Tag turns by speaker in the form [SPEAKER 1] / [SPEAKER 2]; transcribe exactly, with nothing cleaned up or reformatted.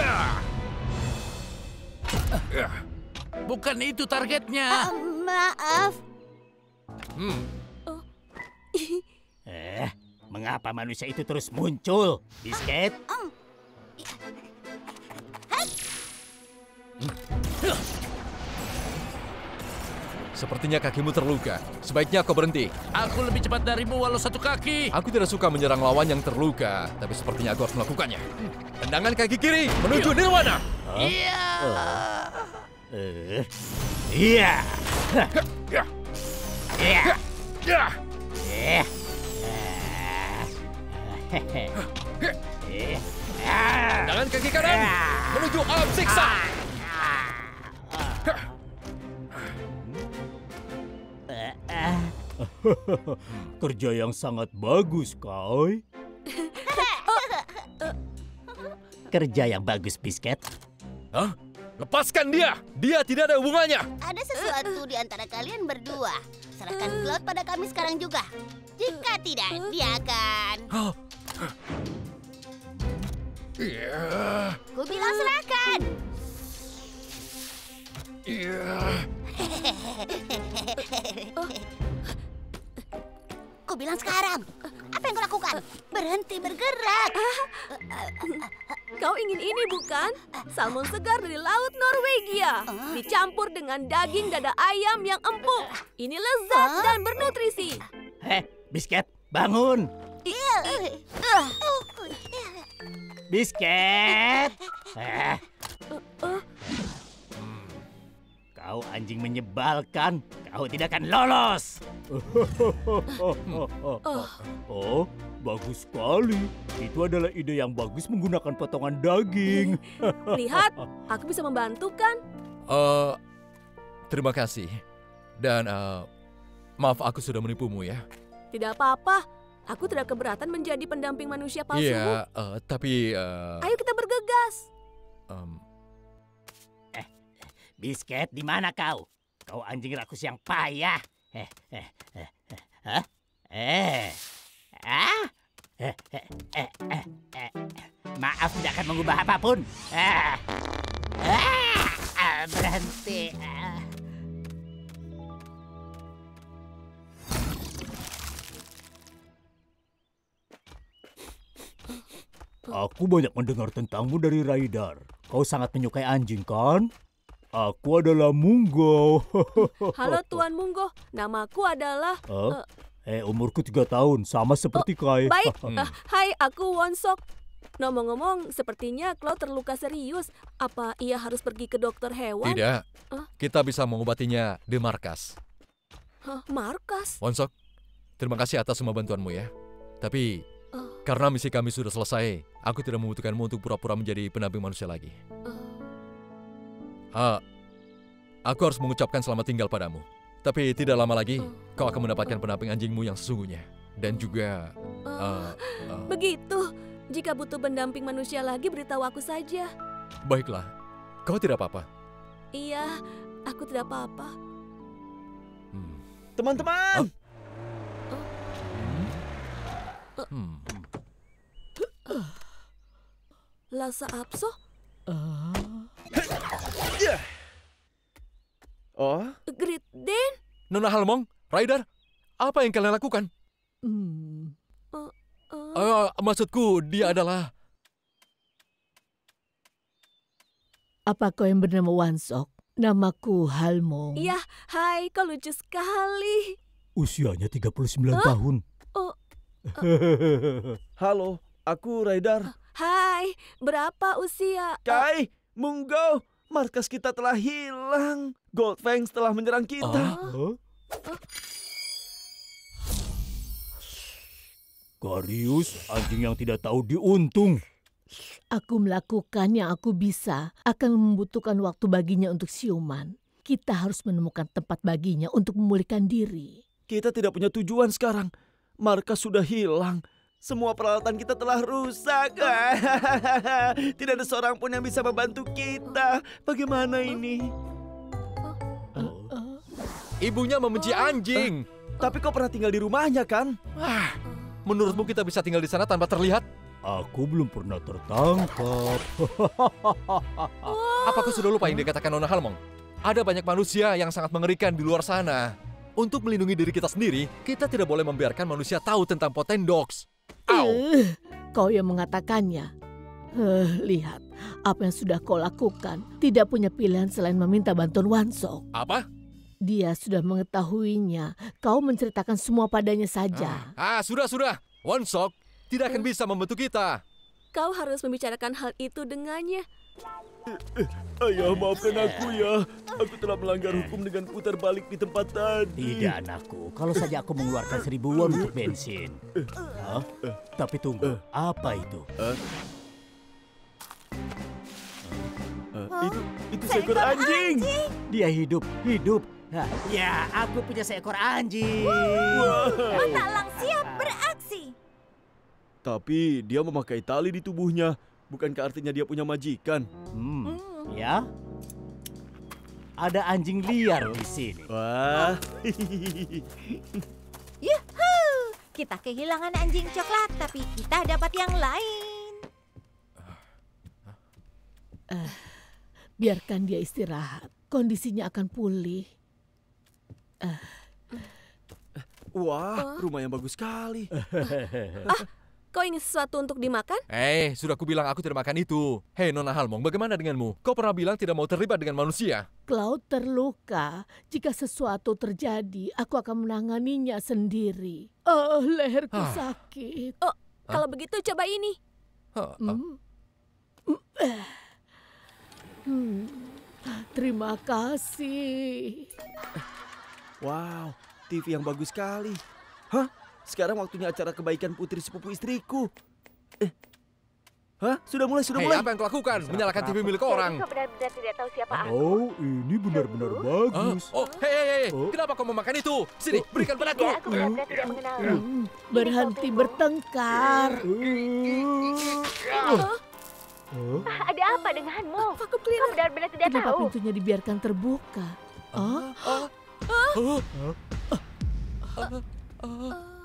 [SPEAKER 1] Bukan itu targetnya.
[SPEAKER 2] Uh, maaf.
[SPEAKER 1] Hmm.
[SPEAKER 2] Oh.
[SPEAKER 3] Eh, mengapa manusia itu terus muncul, Biscuit?
[SPEAKER 2] Um.
[SPEAKER 4] Sepertinya kakimu terluka. Sebaiknya kau berhenti.
[SPEAKER 1] Aku lebih cepat darimu walau satu kaki.
[SPEAKER 4] Aku tidak suka menyerang lawan yang terluka, tapi sepertinya aku harus melakukannya. Tendangan kaki kiri menuju Nirwana.
[SPEAKER 1] Iya.
[SPEAKER 3] Eh, Iya.
[SPEAKER 4] Ya.
[SPEAKER 3] Iya.
[SPEAKER 4] Ya.
[SPEAKER 3] Eh. Eh. Ah.
[SPEAKER 4] Tendangan kaki kanan menuju alam siksa.
[SPEAKER 3] Kerja yang sangat bagus, Kai. Kerja yang bagus, Biscuit.
[SPEAKER 4] Hah? Lepaskan dia! Dia tidak ada hubungannya!
[SPEAKER 2] Ada sesuatu di antara kalian berdua. Serahkan Cloud pada kami sekarang juga. Jika tidak, dia akan...
[SPEAKER 4] Oh. Iya.
[SPEAKER 2] Ku bilang serahkan.
[SPEAKER 4] Iya.
[SPEAKER 2] Ku bilang sekarang. Apa yang kau lakukan? Berhenti bergerak.
[SPEAKER 5] Kau ingin ini bukan? Salmon segar dari laut Norwegia. Dicampur dengan daging dada ayam yang empuk. Ini lezat dan bernutrisi.
[SPEAKER 3] Heh, Biscuit, bangun. Biscuit. Eh. Kau anjing menyebalkan. Kau tidak akan lolos. Oh, bagus sekali. Itu adalah ide yang bagus menggunakan potongan daging.
[SPEAKER 5] Lihat, aku bisa membantu kan?
[SPEAKER 4] Uh, terima kasih. Dan uh, maaf aku sudah menipumu ya.
[SPEAKER 5] Tidak apa-apa. Aku tidak keberatan menjadi pendamping manusia palsumu.
[SPEAKER 4] Iya, uh, tapi... Uh,
[SPEAKER 5] Ayo kita bergegas.
[SPEAKER 4] Um,
[SPEAKER 3] eh, Biscuit, di mana kau? Kau anjing rakus yang payah. Eh, eh, eh, eh, hah? Eh, ah, eh, eh, eh, eh, eh. Maaf, tidak akan mengubah apapun. Ah, ah, ah, berhenti. Ah. Aku banyak mendengar tentangmu dari Raidar. Kau sangat menyukai anjing, kan? Aku adalah Munggo.
[SPEAKER 5] Halo Tuan Munggo, namaku adalah...
[SPEAKER 3] Huh?
[SPEAKER 5] Uh,
[SPEAKER 3] eh, umurku tiga tahun, sama seperti
[SPEAKER 5] oh,
[SPEAKER 3] Kai.
[SPEAKER 5] Baik, uh, hai aku Wonsok. Ngomong-ngomong, sepertinya Cloud terluka serius. Apa ia harus pergi ke dokter hewan?
[SPEAKER 4] tidak,
[SPEAKER 5] Huh?
[SPEAKER 4] kita bisa mengobatinya di markas.
[SPEAKER 5] Huh, markas?
[SPEAKER 4] Wonsok, terima kasih atas semua bantuanmu ya. Tapi,
[SPEAKER 5] Uh.
[SPEAKER 4] karena misi kami sudah selesai, aku tidak membutuhkanmu untuk pura-pura menjadi pendamping manusia lagi.
[SPEAKER 5] Uh.
[SPEAKER 4] Ah, aku harus mengucapkan selamat tinggal padamu. Tapi tidak lama lagi,
[SPEAKER 5] Uh.
[SPEAKER 4] kau akan mendapatkan pendamping anjingmu yang sesungguhnya. Dan juga...
[SPEAKER 5] Uh,
[SPEAKER 4] uh, uh,
[SPEAKER 5] begitu. Jika butuh pendamping manusia lagi, beritahu aku saja.
[SPEAKER 4] baiklah, kau tidak apa-apa.
[SPEAKER 5] Iya, aku tidak apa-apa.
[SPEAKER 4] Hmm.
[SPEAKER 6] Teman-teman!
[SPEAKER 4] Hmm.
[SPEAKER 5] Lhasa Apso?
[SPEAKER 6] Oh,
[SPEAKER 5] Great Dane?
[SPEAKER 4] Nona Halmong, Raidar, apa yang kalian lakukan?
[SPEAKER 7] Hmm.
[SPEAKER 5] Uh,
[SPEAKER 4] Uh, maksudku, dia adalah...
[SPEAKER 7] Apa kau yang bernama Wansok? Namaku Halmong.
[SPEAKER 5] Iya, hai, kau lucu sekali.
[SPEAKER 3] Usianya tiga puluh sembilan
[SPEAKER 5] Huh?
[SPEAKER 3] tahun.
[SPEAKER 5] Oh,
[SPEAKER 6] halo, aku Raidar.
[SPEAKER 5] hai, berapa usia?
[SPEAKER 6] Kai, Munggo, markas kita telah hilang. Goldfangs telah menyerang kita.
[SPEAKER 3] Huh? Karius, anjing yang tidak tahu diuntung.
[SPEAKER 7] Aku melakukan yang aku bisa. Akan membutuhkan waktu baginya untuk siuman. Kita harus menemukan tempat baginya untuk memulihkan diri.
[SPEAKER 6] Kita tidak punya tujuan sekarang. Markas sudah hilang. Semua peralatan kita telah rusak. Tidak ada seorang pun yang bisa membantu kita. Bagaimana ini?
[SPEAKER 4] Ibunya membenci anjing.
[SPEAKER 6] Tapi kau pernah tinggal di rumahnya kan?
[SPEAKER 4] Ah, menurutmu kita bisa tinggal di sana tanpa terlihat?
[SPEAKER 3] Aku belum pernah tertangkap.
[SPEAKER 4] Apakah sudah lupa yang dikatakan Nona Halmong? Ada banyak manusia yang sangat mengerikan di luar sana. Untuk melindungi diri kita sendiri, kita tidak boleh membiarkan manusia tahu tentang Potendox. Au!
[SPEAKER 7] Eh, kau yang mengatakannya. Eh, lihat, apa yang sudah kau lakukan tidak punya pilihan selain meminta bantuan Wansok.
[SPEAKER 4] Apa?
[SPEAKER 7] Dia sudah mengetahuinya. Kau menceritakan semua padanya saja.
[SPEAKER 4] Ah, sudah, sudah. Wansok tidak akan bisa membantu kita.
[SPEAKER 5] Kau harus membicarakan hal itu dengannya.
[SPEAKER 6] Ayah, maafkan aku ya. Aku telah melanggar hukum dengan putar balik di tempat tadi.
[SPEAKER 3] Tidak, anakku. Kalau saja aku mengeluarkan seribu won untuk bensin. Hah? Tapi tunggu, apa itu?
[SPEAKER 6] Uh, itu itu seekor anjing.
[SPEAKER 3] Dia hidup, hidup. Hah, ya, aku punya seekor anjing.
[SPEAKER 8] Matalang siap beraksi.
[SPEAKER 6] Tapi dia memakai tali di tubuhnya. Bukankah artinya dia punya majikan?
[SPEAKER 3] Hmm, ya. Ada anjing liar di sini.
[SPEAKER 6] Wah.
[SPEAKER 8] Yuhu! Kita kehilangan anjing coklat, tapi kita dapat yang lain.
[SPEAKER 7] Uh, biarkan dia istirahat. Kondisinya akan pulih. Uh.
[SPEAKER 6] Wah, rumah yang bagus sekali.
[SPEAKER 5] Ah, kau ingin sesuatu untuk dimakan?
[SPEAKER 4] Eh, sudah aku bilang aku tidak makan itu. Hei Nona Halmong, bagaimana denganmu? Kau pernah bilang tidak mau terlibat dengan manusia.
[SPEAKER 7] Cloud terluka. Jika sesuatu terjadi, aku akan menanganinya sendiri. Oh, leherku
[SPEAKER 4] Ah.
[SPEAKER 7] sakit.
[SPEAKER 5] Oh, kalau begitu coba ini.
[SPEAKER 4] Hah, ah.
[SPEAKER 7] Hmm. Hmm. Terima kasih.
[SPEAKER 6] Wow, T V yang bagus sekali. Hah? Sekarang waktunya acara kebaikan putri sepupu istriku. Eh, hah? Sudah mulai, sudah
[SPEAKER 4] Hei,
[SPEAKER 6] mulai.
[SPEAKER 4] apa yang kau lakukan? Menyalakan T V milik orang.
[SPEAKER 8] Kau benar-benar tidak tahu siapa aku.
[SPEAKER 3] Oh, ini benar-benar
[SPEAKER 4] Hah?
[SPEAKER 3] bagus.
[SPEAKER 4] Oh, hei, hei, hei.
[SPEAKER 3] Oh.
[SPEAKER 4] Kenapa kau memakan itu? Sini, berikan padaku.
[SPEAKER 8] Tidak, aku benar-benar tidak mengenalmu.
[SPEAKER 7] Hmm. Berhenti bertengkar.
[SPEAKER 3] Oh,
[SPEAKER 8] Ada apa denganmu?
[SPEAKER 5] Vacuum
[SPEAKER 8] Kau
[SPEAKER 5] cleaner.
[SPEAKER 8] benar-benar tidak
[SPEAKER 7] Kenapa
[SPEAKER 8] tahu.
[SPEAKER 7] pintunya dibiarkan terbuka? Oh,
[SPEAKER 4] Ah, ah,
[SPEAKER 5] Ah.